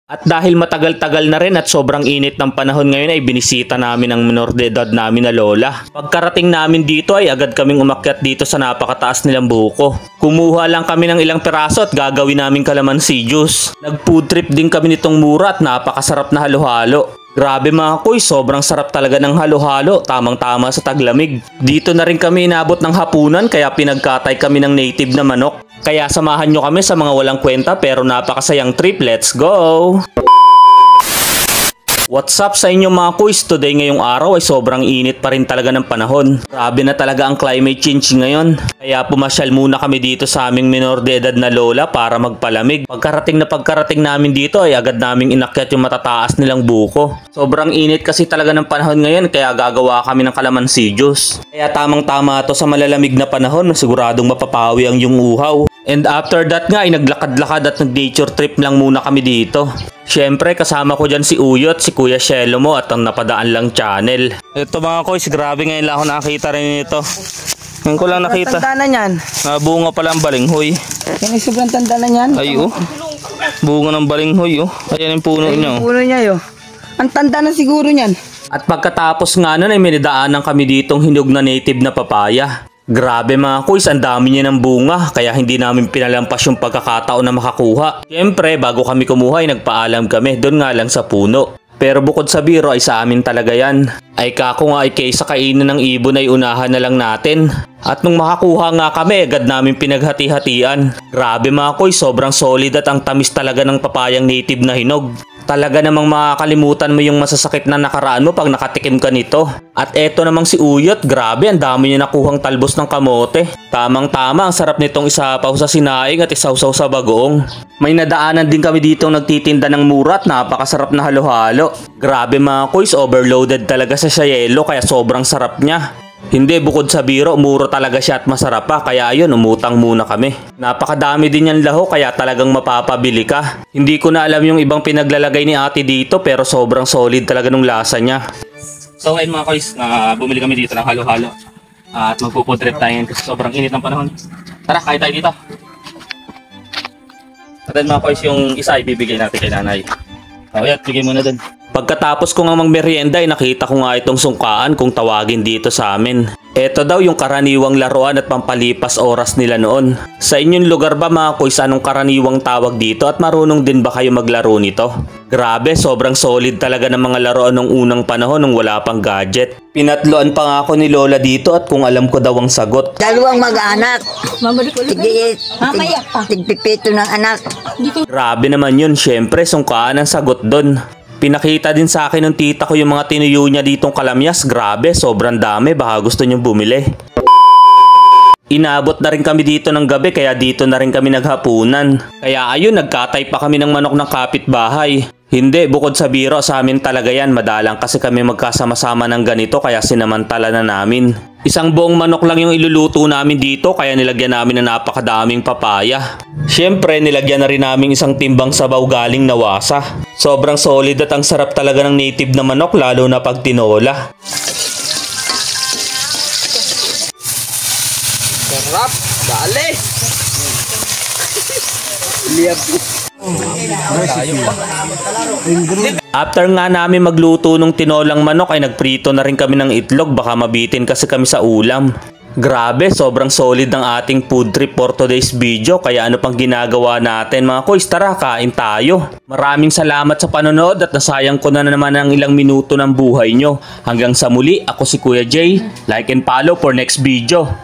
At dahil matagal-tagal na rin at sobrang init ng panahon ngayon ay binisita namin ang minor de edad namin na lola. Pagkarating namin dito ay agad kaming umakyat dito sa napakataas nilang buko. Kumuha lang kami ng ilang peraso at gagawin namin kalamansi juice. Nag-food trip din kami nitong mura at napakasarap na halo-halo. Grabe mga kuy, sobrang sarap talaga ng halo-halo, tamang-tama sa taglamig. Dito na rin kami inabot ng hapunan kaya pinagkatay kami ng native na manok. Kaya samahan nyo kami sa mga walang kwenta pero napakasayang trip. Let's go! What's up sa inyo mga kuys? Today ngayong araw ay sobrang init pa rin talaga ng panahon. Grabe na talaga ang climate change ngayon. Kaya pumasyal muna kami dito sa aming minor de edad na lola para magpalamig. Pagkarating namin dito ay agad naming inakyat yung matataas nilang buko. Sobrang init kasi talaga ng panahon ngayon kaya gagawa kami ng kalamansi juice. Kaya tamang-tama to sa malalamig na panahon, siguradong mapapawi ang yung uhaw. And after that nga ay naglakad-lakad at nag-nature trip lang muna kami dito. Siyempre kasama ko dyan si Uyot, si Kuya Shelo mo at ang Napadaan Lang Channel. Ito mga koys, grabe ngayon lang ako nakakita rin ito. Ngayon ko lang nakita. Tanda na yan. Bunga pala ang balinghoy. Yan ay sobrang tanda na yan. Ay bunga ng balinghoy Ayan yung puno niya. Puno niya Ang tanda na siguro niyan. At pagkatapos nga nun ay may nadaanan kami ditong hinog na native na papaya. Grabe mga kuys, ang dami niya ng bunga kaya hindi namin pinalampas yung pagkakataon na makakuha. Siyempre bago kami kumuha ay nagpaalam kami, doon nga lang sa puno. Pero bukod sa biro ay sa amin talaga yan. Ay kako nga ay kaysa kainin ng ibon ay unahan na lang natin. At nung makakuha nga kami agad namin pinaghati-hatian. Grabe mga kuys, sobrang solid at ang tamis talaga ng papayang native na hinog. Talaga namang makakalimutan mo yung masasakit na nakaraan mo pag nakatikim ka nito. At eto namang si Uyot, grabe ang dami niya nakuhang talbos ng kamote. Tamang-tama, ang sarap nitong isapaw sa sinaing at isawsaw sa bagoong. May nadaanan din kami dito nagtitinda ng mura at napakasarap na halo-halo. Grabe mga kuys, overloaded talaga sa yelo kaya sobrang sarap niya. Hindi, bukod sa biro, muro talaga siya at masarap pa. Kaya ayun, umutang muna kami. Napakadami din yan laho kaya talagang mapapabili ka. Hindi ko na alam yung ibang pinaglalagay ni ate dito pero sobrang solid talaga nung lasa niya. So ayun mga koys, bumili kami dito ng halo-halo. At magpo-food trip tayo kasi sobrang init ng panahon. Tara, kain tayo dito. At then mga koys, yung isa ibibigay natin kay nanay. O yan, bigay mo na dun. Pagkatapos ko nga magmerienda ay nakita ko nga itong sungkaan kung tawagin dito sa amin. Ito daw yung karaniwang laruan at pampalipas oras nila noon. Sa inyong lugar ba mga kuys, anong karaniwang tawag dito at marunong din ba kayo maglaro nito? Grabe, sobrang solid talaga ng mga laruan nung unang panahon nung wala pang gadget. Pinatloan pa nga ako ni Lola dito at kung alam ko daw ang sagot. Dalawang mag-anak. Tigpipito ng anak. Grabe naman yun, syempre sungkaan ang sagot doon. Pinakita din sa akin ng tita ko yung mga tinuyo niya ditong kalamyas. Grabe, sobrang dami. Baka gusto niyong bumili. Inabot na rin kami dito ng gabi kaya dito na rin kami naghapunan. Kaya ayun, nagkatay pa kami ng manok ng kapitbahay. Hindi, bukod sa biro sa amin talaga yan. Madalang kasi kami magkasama-sama ng ganito kaya sinamantala na namin. Isang buong manok lang yung iluluto namin dito kaya nilagyan namin ng napakadaming papaya. Siyempre nilagyan na rin namin isang timbang sabaw galing Nawasa. Sobrang solid at ang sarap talaga ng native na manok lalo na pag tinola. sarap. Dali. After nga namin magluto nung tinolang manok ay nagprito na rin kami ng itlog baka mabitin kasi kami sa ulam. Grabe, sobrang solid ng ating food trip for today's video kaya ano pang ginagawa natin mga koys, tara kain tayo. Maraming salamat sa panonood at nasayang ko na naman ang ilang minuto ng buhay nyo. Hanggang sa muli, ako si Kuya Jay. Like and follow for next video.